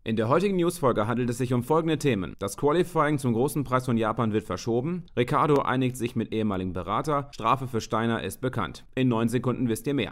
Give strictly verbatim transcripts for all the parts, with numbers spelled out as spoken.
In der heutigen Newsfolge handelt es sich um folgende Themen. Das Qualifying zum großen Preis von Japan wird verschoben, Ricciardo einigt sich mit ehemaligen Berater, Strafe für Steiner ist bekannt. In neun Sekunden wisst ihr mehr.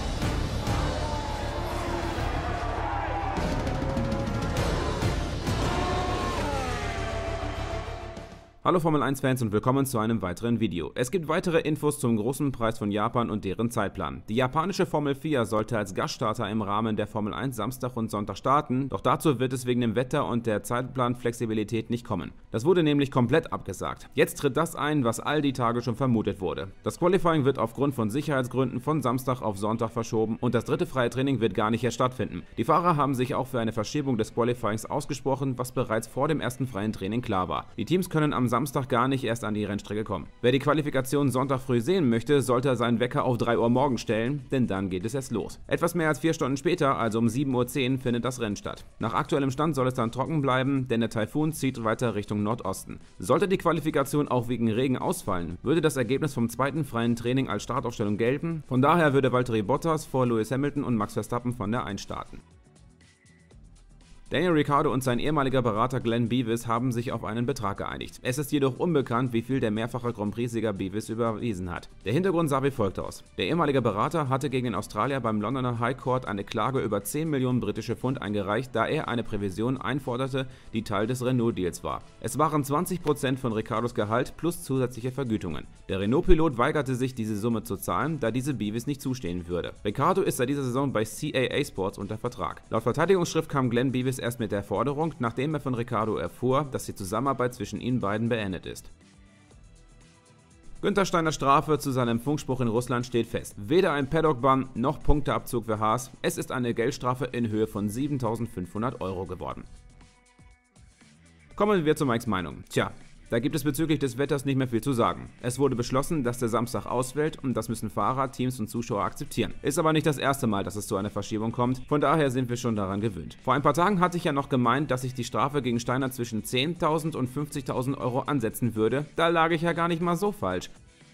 Hallo Formel eins Fans und willkommen zu einem weiteren Video. Es gibt weitere Infos zum großen Preis von Japan und deren Zeitplan. Die japanische Formel vier sollte als Gaststarter im Rahmen der Formel eins Samstag und Sonntag starten, doch dazu wird es wegen dem Wetter und der Zeitplanflexibilität nicht kommen. Das wurde nämlich komplett abgesagt. Jetzt tritt das ein, was all die Tage schon vermutet wurde. Das Qualifying wird aufgrund von Sicherheitsgründen von Samstag auf Sonntag verschoben und das dritte freie Training wird gar nicht erst stattfinden. Die Fahrer haben sich auch für eine Verschiebung des Qualifyings ausgesprochen, was bereits vor dem ersten freien Training klar war. Die Teams können am Samstag gar nicht erst an die Rennstrecke kommen. Wer die Qualifikation Sonntag früh sehen möchte, sollte seinen Wecker auf drei Uhr morgens stellen, denn dann geht es erst los. Etwas mehr als vier Stunden später, also um sieben Uhr zehn, findet das Rennen statt. Nach aktuellem Stand soll es dann trocken bleiben, denn der Taifun zieht weiter Richtung Nordosten. Sollte die Qualifikation auch wegen Regen ausfallen, würde das Ergebnis vom zweiten freien Training als Startaufstellung gelten. Von daher würde Valtteri Bottas vor Lewis Hamilton und Max Verstappen von der eins starten. Daniel Ricciardo und sein ehemaliger Berater Glenn Beavis haben sich auf einen Betrag geeinigt. Es ist jedoch unbekannt, wie viel der mehrfache Grand Prix-Sieger Beavis überwiesen hat. Der Hintergrund sah wie folgt aus. Der ehemalige Berater hatte gegen den Australier beim Londoner High Court eine Klage über zehn Millionen britische Pfund eingereicht, da er eine Prävision einforderte, die Teil des Renault-Deals war. Es waren zwanzig Prozent von Ricciardos Gehalt plus zusätzliche Vergütungen. Der Renault-Pilot weigerte sich, diese Summe zu zahlen, da diese Beavis nicht zustehen würde. Ricciardo ist seit dieser Saison bei C A A Sports unter Vertrag. Laut Verteidigungsschrift kam Glenn Beavis erst mit der Forderung, nachdem er von Ricciardo erfuhr, dass die Zusammenarbeit zwischen ihnen beiden beendet ist. Günther Steiners Strafe zu seinem Funkspruch in Russland steht fest. Weder ein Paddock-Bann noch Punkteabzug für Haas. Es ist eine Geldstrafe in Höhe von siebentausendfünfhundert Euro geworden. Kommen wir zu Mikes Meinung. Tja. Da gibt es bezüglich des Wetters nicht mehr viel zu sagen. Es wurde beschlossen, dass der Samstag ausfällt und das müssen Fahrer, Teams und Zuschauer akzeptieren. Ist aber nicht das erste Mal, dass es zu einer Verschiebung kommt, von daher sind wir schon daran gewöhnt. Vor ein paar Tagen hatte ich ja noch gemeint, dass ich die Strafe gegen Steiner zwischen zehntausend und fünfzigtausend Euro ansetzen würde. Da lag ich ja gar nicht mal so falsch.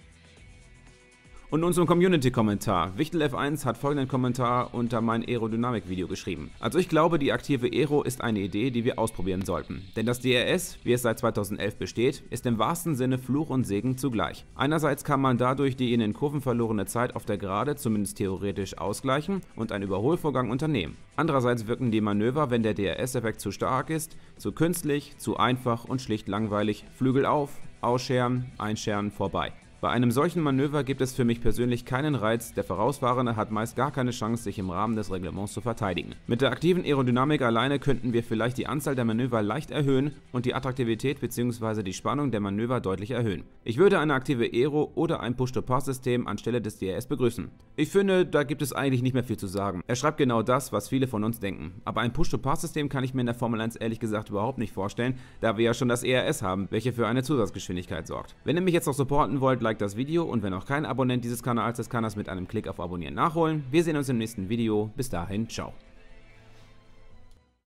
Und nun zum Community-Kommentar. Wichtel F eins hat folgenden Kommentar unter mein Aerodynamik-Video geschrieben. Also ich glaube, die aktive Aero ist eine Idee, die wir ausprobieren sollten. Denn das D R S, wie es seit zweitausendelf besteht, ist im wahrsten Sinne Fluch und Segen zugleich. Einerseits kann man dadurch die in den Kurven verlorene Zeit auf der Gerade zumindest theoretisch ausgleichen und einen Überholvorgang unternehmen. Andererseits wirken die Manöver, wenn der D R S-Effekt zu stark ist, zu künstlich, zu einfach und schlicht langweilig. Flügel auf, ausscheren, einscheren, vorbei. Bei einem solchen Manöver gibt es für mich persönlich keinen Reiz, der Vorausfahrende hat meist gar keine Chance, sich im Rahmen des Reglements zu verteidigen. Mit der aktiven Aerodynamik alleine könnten wir vielleicht die Anzahl der Manöver leicht erhöhen und die Attraktivität bzw. die Spannung der Manöver deutlich erhöhen. Ich würde eine aktive Aero oder ein Push-to-Pass-System anstelle des D R S begrüßen. Ich finde, da gibt es eigentlich nicht mehr viel zu sagen. Er schreibt genau das, was viele von uns denken. Aber ein Push-to-Pass-System kann ich mir in der Formel eins ehrlich gesagt überhaupt nicht vorstellen, da wir ja schon das E R S haben, welche für eine Zusatzgeschwindigkeit sorgt. Wenn ihr mich jetzt noch supporten wollt, like das Video und wenn noch kein Abonnent dieses Kanals ist, kann das mit einem Klick auf Abonnieren nachholen. Wir sehen uns im nächsten Video. Bis dahin, ciao.